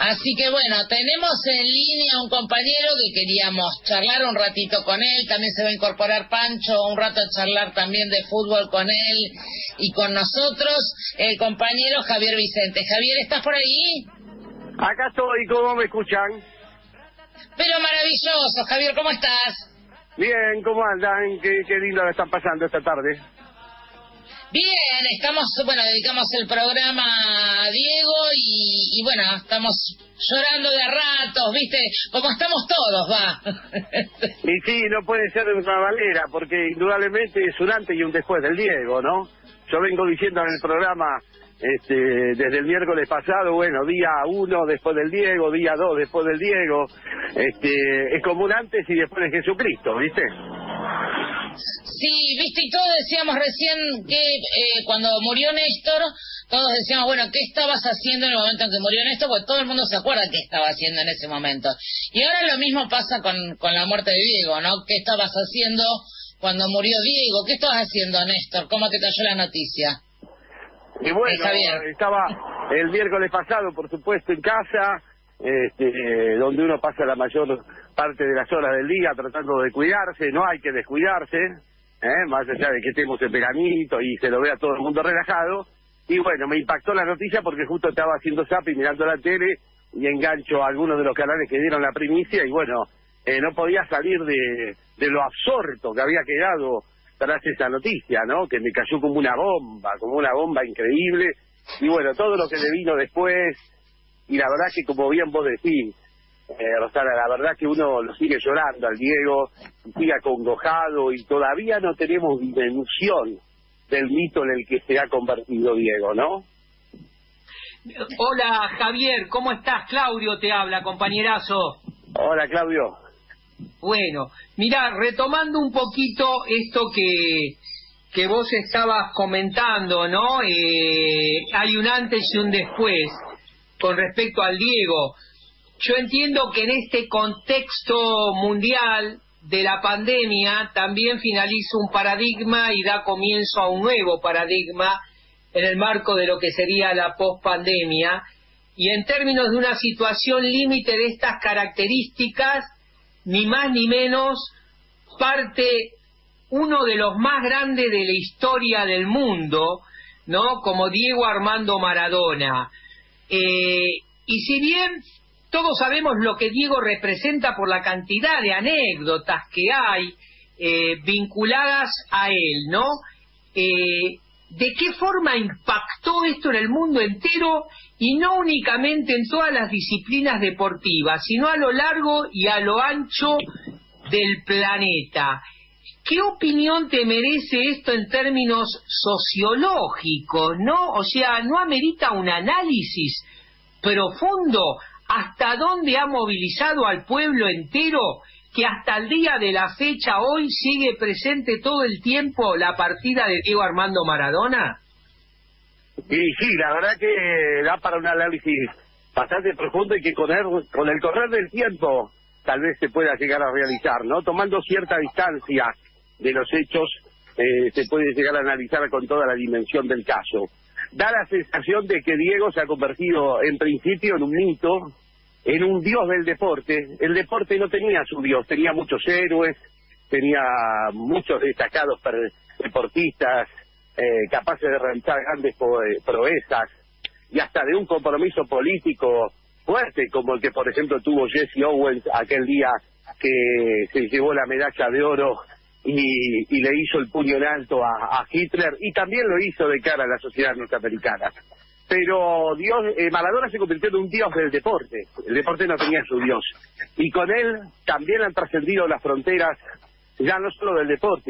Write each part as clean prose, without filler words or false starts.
Así que bueno, tenemos en línea un compañero que queríamos charlar un ratito con él. También se va a incorporar Pancho un rato a charlar también de fútbol con él y con nosotros, el compañero Javier Vicente. Javier, ¿estás por ahí? Acá estoy, ¿cómo me escuchan? Pero maravilloso, Javier, ¿cómo estás? Bien, ¿cómo andan? Qué lindo la están pasando esta tarde. Bien, dedicamos el programa a Diego y bueno, estamos llorando de a ratos, ¿viste? Como estamos todos, va. Y sí, no puede ser de otra manera, porque indudablemente es un antes y un después del Diego, ¿no? Yo vengo diciendo en el programa, desde el miércoles pasado, bueno, día 1 después del Diego, día 2 después del Diego, es como un antes y después de Jesucristo, ¿viste? Sí, viste, y todos decíamos recién que cuando murió Néstor, todos decíamos, bueno, ¿qué estabas haciendo en el momento en que murió Néstor? Porque todo el mundo se acuerda qué estaba haciendo en ese momento. Y ahora lo mismo pasa con la muerte de Diego, ¿no? ¿Qué estabas haciendo cuando murió Diego? ¿Qué estabas haciendo, Néstor? ¿Cómo te cayó la noticia? Y bueno, estaba el miércoles pasado, por supuesto, en casa, donde uno pasa la mayor parte de las horas del día tratando de cuidarse. No hay que descuidarse, más allá de que estemos en veranito y se lo vea todo el mundo relajado. Y bueno, me impactó la noticia porque justo estaba haciendo zap y mirando la tele y engancho a algunos de los canales que dieron la primicia y bueno, no podía salir de lo absorto que había quedado tras esa noticia, ¿no? Que me cayó como una bomba increíble. Y bueno, todo lo que le vino después, y la verdad que como bien vos decís, Rosana, la verdad que uno lo sigue llorando al Diego, sigue acongojado y todavía no tenemos dimensión del mito en el que se ha convertido Diego, ¿no? Hola Javier, ¿cómo estás? Claudio te habla, compañerazo. Hola Claudio. Bueno, mirá, retomando un poquito esto que vos estabas comentando, ¿no? Hay un antes y un después con respecto al Diego. Yo entiendo que en este contexto mundial de la pandemia también finaliza un paradigma y da comienzo a un nuevo paradigma en el marco de lo que sería la pospandemia, y en términos de una situación límite de estas características, ni más ni menos, parte uno de los más grandes de la historia del mundo, ¿no? Como Diego Armando Maradona. Y si bien todos sabemos lo que Diego representa por la cantidad de anécdotas que hay vinculadas a él, ¿no? ¿De qué forma impactó esto en el mundo entero y no únicamente en todas las disciplinas deportivas, sino a lo largo y a lo ancho del planeta? ¿Qué opinión te merece esto en términos sociológicos, no? O sea, ¿no amerita un análisis profundo hasta dónde ha movilizado al pueblo entero, que hasta el día de la fecha hoy sigue presente todo el tiempo la partida de Diego Armando Maradona? Y sí, la verdad que da para un análisis bastante profundo y que con el correr del tiempo tal vez se pueda llegar a realizar, ¿no? Tomando cierta distancia de los hechos, se puede llegar a analizar con toda la dimensión del caso. Da la sensación de que Diego se ha convertido en principio en un mito, en un dios del deporte. El deporte no tenía su dios, tenía muchos héroes, tenía muchos destacados deportistas capaces de realizar grandes proezas y hasta de un compromiso político fuerte, como el que por ejemplo tuvo Jesse Owens aquel día que se llevó la medalla de oro y le hizo el puño en alto a Hitler, y también lo hizo de cara a la sociedad norteamericana. Pero Maradona se convirtió en un dios del deporte. El deporte no tenía su dios. Y con él también han trascendido las fronteras, ya no solo del deporte,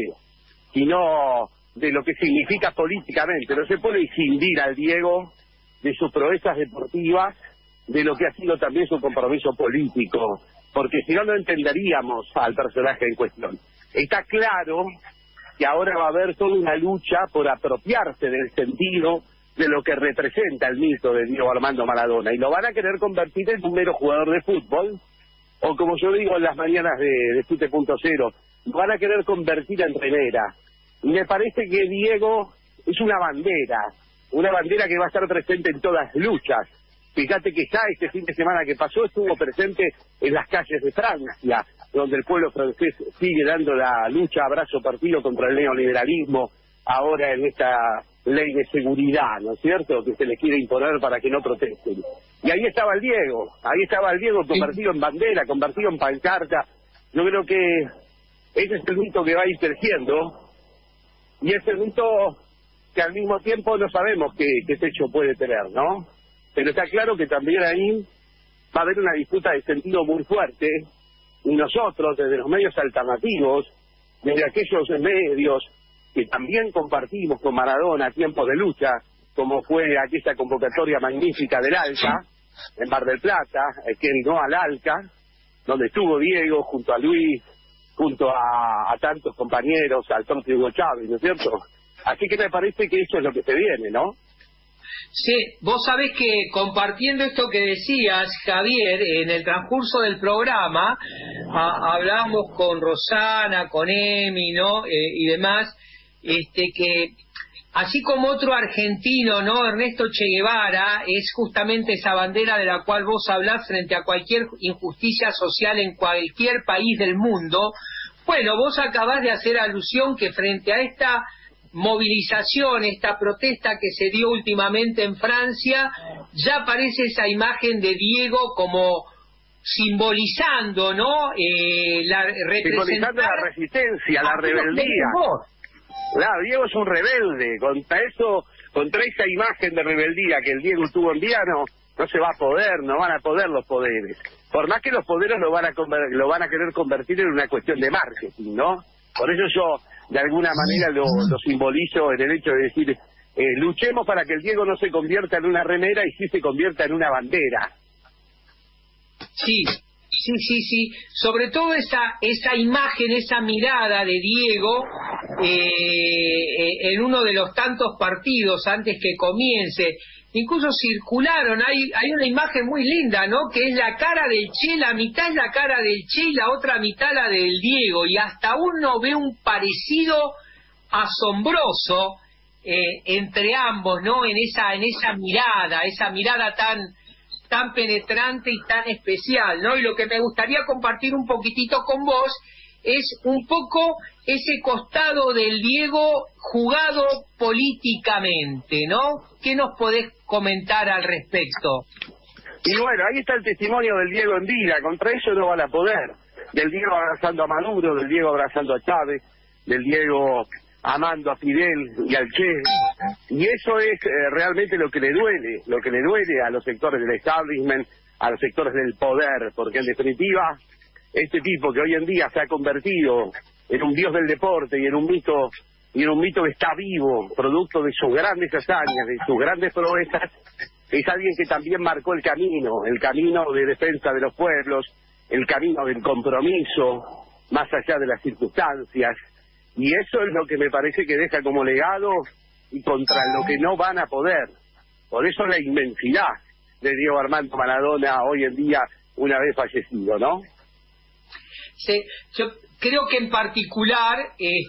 sino de lo que significa políticamente. No se puede escindir al Diego de sus proezas deportivas, de lo que ha sido también su compromiso político, porque si no, no entenderíamos al personaje en cuestión. Está claro que ahora va a haber toda una lucha por apropiarse del sentido de lo que representa el mito de Diego Armando Maradona, y lo van a querer convertir en un mero jugador de fútbol, o como yo digo en las mañanas de Fute.0, lo van a querer convertir en remera. Y me parece que Diego es una bandera que va a estar presente en todas las luchas Fíjate que ya este fin de semana que pasó estuvo presente en las calles de Francia, donde el pueblo francés sigue dando la lucha a brazo partido contra el neoliberalismo, ahora en esta ley de seguridad, ¿no es cierto?, que se les quiere imponer para que no protesten. Y ahí estaba el Diego convertido en bandera, convertido en pancarta. Yo creo que ese es el mito que va a ir creciendo, y es el mito que al mismo tiempo no sabemos qué techo puede tener, ¿no? Pero está claro que también ahí va a haber una disputa de sentido muy fuerte, y nosotros, desde los medios alternativos, desde aquellos medios que también compartimos con Maradona tiempos de lucha, como fue aquella convocatoria magnífica del ALCA, en Mar del Plata, que no al ALCA, donde estuvo Diego junto a Luis, junto a tantos compañeros, al propio Hugo Chávez, ¿no es cierto? Así que me parece que eso es lo que se viene, ¿no? Sí, vos sabés que compartiendo esto que decías, Javier, en el transcurso del programa, hablamos con Rosana, con Emi, ¿no? Y demás, que así como otro argentino, ¿no? Ernesto Che Guevara es justamente esa bandera de la cual vos hablás frente a cualquier injusticia social en cualquier país del mundo. Bueno, vos acabás de hacer alusión que frente a esta movilización, esta protesta que se dio últimamente en Francia, ya aparece esa imagen de Diego como simbolizando, ¿no? Simbolizando la resistencia, la rebeldía. Claro, Diego es un rebelde. Contra esa imagen de rebeldía que el Diego tuvo en día, no se va a poder, no van a poder los poderes. Por más que los poderes lo van a querer convertir en una cuestión de marketing, ¿no? Por eso yo, de alguna manera, lo simbolizo en el hecho de decir, luchemos para que el Diego no se convierta en una remera y sí se convierta en una bandera. Sí. Sobre todo esa imagen, esa mirada de Diego en uno de los tantos partidos antes que comience. Incluso circularon, hay una imagen muy linda, ¿no? Que es la cara del Che, la mitad es la cara del Che y la otra mitad la del Diego, y hasta uno ve un parecido asombroso entre ambos, ¿no? En esa mirada tan penetrante y tan especial, ¿no? Y lo que me gustaría compartir un poquitito con vos es un poco ese costado del Diego jugado políticamente, ¿no? ¿Qué nos podés comentar al respecto? Y bueno, ahí está el testimonio del Diego en vida, contra eso no van a poder. Del Diego abrazando a Maduro, del Diego abrazando a Chávez, del Diego amando a Fidel y al Che, y eso es realmente lo que le duele a los sectores del establishment, a los sectores del poder, porque en definitiva este tipo que hoy en día se ha convertido en un dios del deporte y en un mito que está vivo, producto de sus grandes hazañas, de sus grandes proezas, es alguien que también marcó el camino de defensa de los pueblos, el camino del compromiso, más allá de las circunstancias. Y eso es lo que me parece que deja como legado y contra lo que no van a poder. Por eso la inmensidad de Diego Armando Maradona hoy en día, una vez fallecido, ¿no? Sí, yo creo que en particular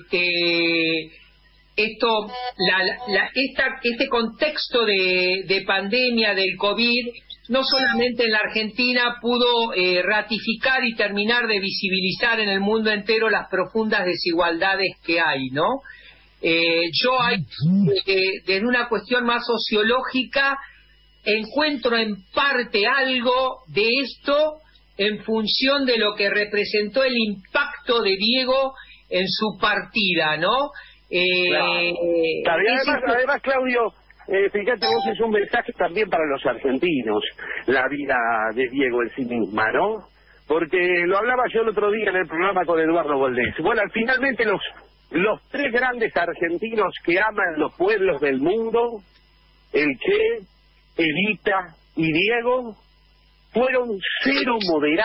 este contexto de pandemia del COVID no solamente en la Argentina pudo ratificar y terminar de visibilizar en el mundo entero las profundas desigualdades que hay, ¿no? Desde una cuestión más sociológica encuentro en parte algo de esto en función de lo que representó el impacto de Diego en su partida, ¿no? Además, Claudio, fíjate vos, es un mensaje también para los argentinos, la vida de Diego en sí misma, ¿no? Porque lo hablaba yo el otro día en el programa con Eduardo Valdés. Bueno, finalmente los tres grandes argentinos que aman los pueblos del mundo, el Che, Evita y Diego, fueron cero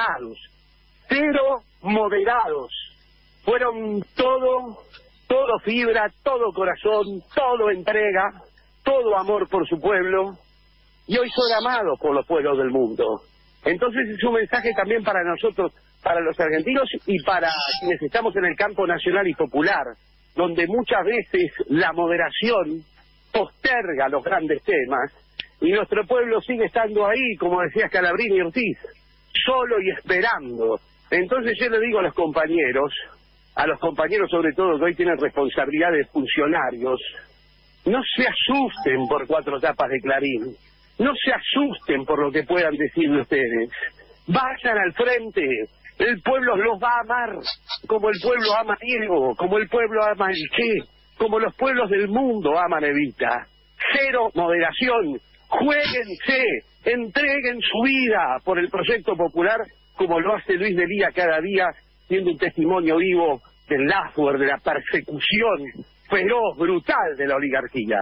moderados, fueron todo fibra, todo corazón, todo entrega, todo amor por su pueblo, y hoy son amados por los pueblos del mundo. Entonces es un mensaje también para nosotros, para los argentinos y para quienes estamos en el campo nacional y popular, donde muchas veces la moderación posterga los grandes temas, y nuestro pueblo sigue estando ahí, como decía Scalabrini y Ortiz, solo y esperando. Entonces yo le digo a los compañeros sobre todo que hoy tienen responsabilidades funcionarios, no se asusten por 4 tapas de Clarín, no se asusten por lo que puedan decir de ustedes, vayan al frente, el pueblo los va a amar, como el pueblo ama a Diego, como el pueblo ama a El Che, como los pueblos del mundo aman a Evita. Cero moderación, juéguense, entreguen su vida por el proyecto popular, como lo hace Luis Delía cada día, siendo un testimonio vivo del Laffer, de la persecución feroz, brutal de la oligarquía.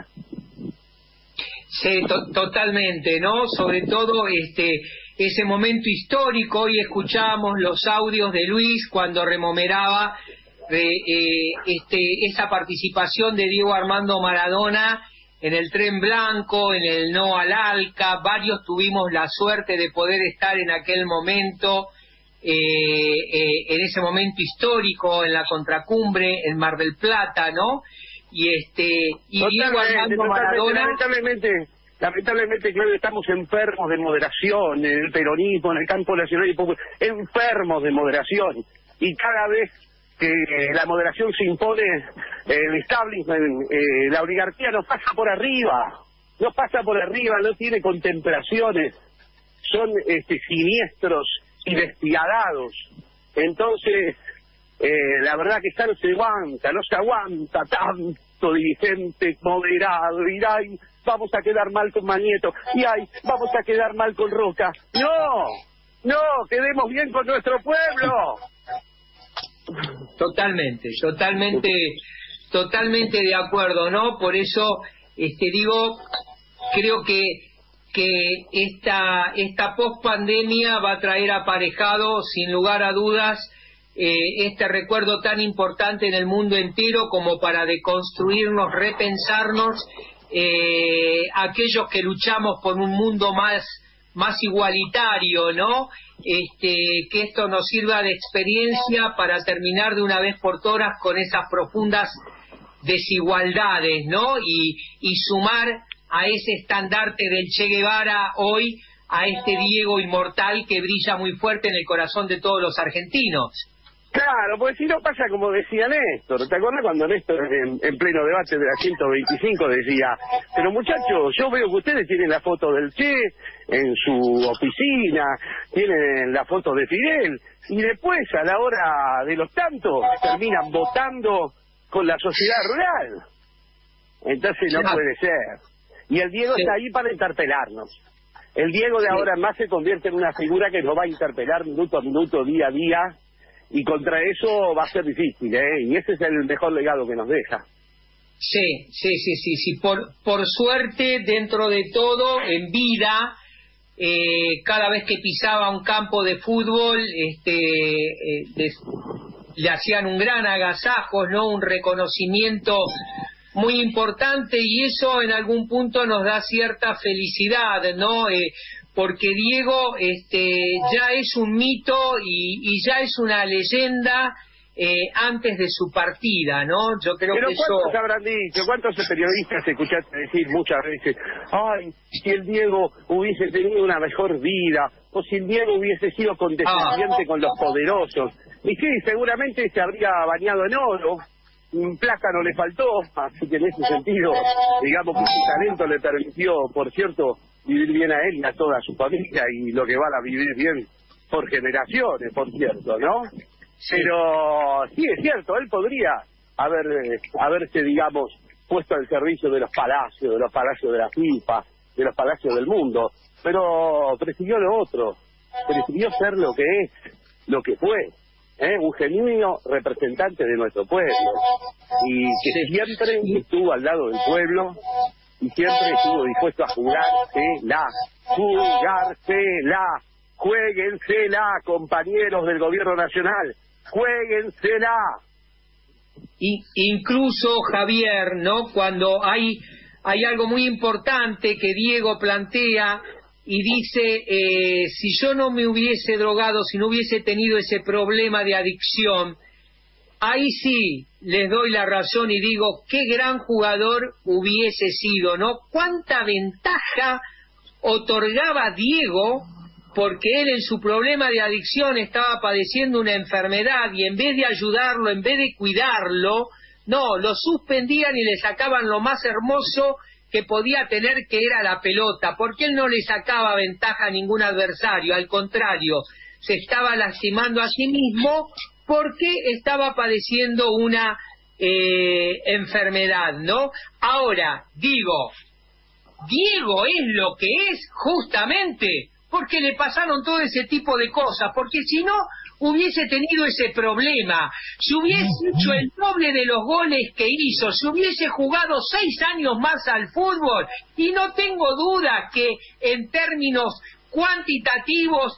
Sí, totalmente, ¿no? Sobre todo ese momento histórico. Hoy escuchábamos los audios de Luis cuando rememeraba esa participación de Diego Armando Maradona en el Tren Blanco, en el No al Alca. Varios tuvimos la suerte de poder estar en aquel momento, en ese momento histórico, en la Contracumbre, en Mar del Plata, ¿no? Y Diego Armando Maradona... Lamentablemente, Claudio, estamos enfermos de moderación en el peronismo, en el campo nacional y popular, enfermos de moderación. Y cada vez que la moderación se impone, el establishment, la oligarquía nos pasa por arriba, no tiene contemplaciones, son siniestros y despiadados. Entonces, la verdad que no se aguanta tanto dirigente moderado, y ay, vamos a quedar mal con Manieto, y ay, vamos a quedar mal con Roca. No, quedemos bien con nuestro pueblo. Totalmente de acuerdo, ¿no? Por eso digo, creo que esta pospandemia va a traer aparejado, sin lugar a dudas, este recuerdo tan importante en el mundo entero como para deconstruirnos, repensarnos, aquellos que luchamos por un mundo más igualitario, ¿no? Que esto nos sirva de experiencia para terminar de una vez por todas con esas profundas desigualdades, ¿no? Y sumar a ese estandarte del Che Guevara hoy a este Diego inmortal que brilla muy fuerte en el corazón de todos los argentinos. Claro, porque si no pasa como decía Néstor. ¿Te acuerdas cuando Néstor en pleno debate de la 125 decía, pero muchachos, yo veo que ustedes tienen la foto del Che en su oficina, tienen la foto de Fidel, y después a la hora de los tantos terminan votando con la sociedad rural? Entonces no puede ser. Y el Diego está ahí para interpelarnos. El Diego de ahora en más se convierte en una figura que nos va a interpelar minuto a minuto, día a día, y contra eso va a ser difícil, y ese es el mejor legado que nos deja. Sí. Por suerte, dentro de todo, en vida, cada vez que pisaba un campo de fútbol, le hacían un gran agasajo, ¿no? Un reconocimiento muy importante, y eso en algún punto nos da cierta felicidad, ¿no? Porque Diego ya es un mito y ya es una leyenda antes de su partida, ¿no? Yo creo pero que ¿cuántos habrán dicho? ¿Cuántos periodistas escuchaste decir muchas veces, ay, si el Diego hubiese tenido una mejor vida, o si el Diego hubiese sido condescendiente con los poderosos? Y sí, seguramente se habría bañado en oro, un plátano le faltó, así que en ese sentido, digamos que su talento le permitió, por cierto, vivir bien a él y a toda su familia, y lo que van a vivir bien por generaciones, por cierto, ¿no? Sí. Pero sí, es cierto, él podría haberse, digamos, puesto al servicio de los palacios de la FIFA, de los palacios del mundo, pero prefirió lo otro, prefirió ser lo que es, lo que fue, un genuino representante de nuestro pueblo, y que siempre estuvo al lado del pueblo, y siempre estuvo dispuesto a jugársela, juéguensela, compañeros del gobierno nacional, juéguensela. Incluso, Javier, ¿no? Cuando hay algo muy importante que Diego plantea y dice, si yo no me hubiese drogado, si no hubiese tenido ese problema de adicción, ahí sí les doy la razón y digo, qué gran jugador hubiese sido, ¿no? Cuánta ventaja otorgaba a Diego porque él en su problema de adicción estaba padeciendo una enfermedad y en vez de ayudarlo, en vez de cuidarlo, no, lo suspendían y le sacaban lo más hermoso que podía tener, que era la pelota, porque él no le sacaba ventaja a ningún adversario, al contrario, se estaba lastimando a sí mismo porque estaba padeciendo una enfermedad, ¿no? Ahora, digo, Diego es lo que es justamente porque le pasaron todo ese tipo de cosas, porque si no hubiese tenido ese problema, si hubiese hecho el doble de los goles que hizo, si hubiese jugado 6 años más al fútbol, y no tengo duda que en términos cuantitativos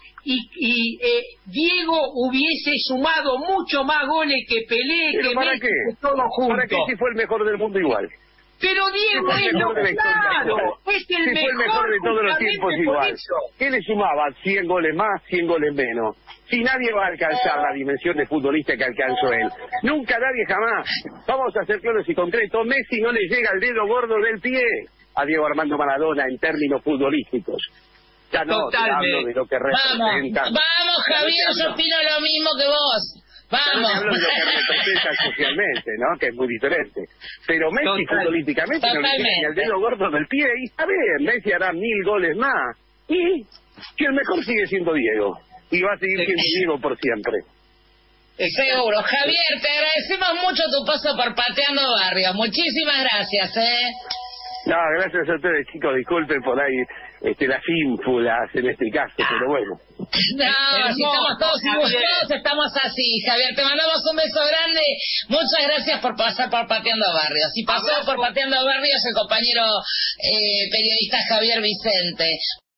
Diego hubiese sumado mucho más goles que Pelé, que Messi, que todos juntos. ¿Para qué si fue el mejor del mundo igual? Pero Diego es lo claro, es el fue el mejor de todos los tiempos igual. ¿Qué le sumaba? 100 goles más, 100 goles menos. Si nadie va a alcanzar la dimensión de futbolista que alcanzó él. Nunca, nadie, jamás. Vamos a ser claros y concretos. Messi no le llega el dedo gordo del pie a Diego Armando Maradona en términos futbolísticos. Ya no, te hablo de lo que representa. Vamos, Javier, yo opino lo mismo que vos. Vamos. Te hablo de lo que representa socialmente, ¿no? Que es muy diferente. Pero Messi futbolísticamente no le llega ni el dedo gordo del pie. Y está bien, Messi hará 1000 goles más. Y que el mejor sigue siendo Diego. Y va a seguir siendo Diego por siempre. Seguro. Javier, te agradecemos mucho tu paso por Pateando Barrios. Muchísimas gracias, No, gracias a ustedes, chicos. Disculpen por ahí las ínfulas en este caso, pero bueno. No, si estamos todos estamos así, Javier. Te mandamos un beso grande. Muchas gracias por pasar por Pateando Barrios. Y pasó por Pateando Barrios el compañero periodista Javier Vicente.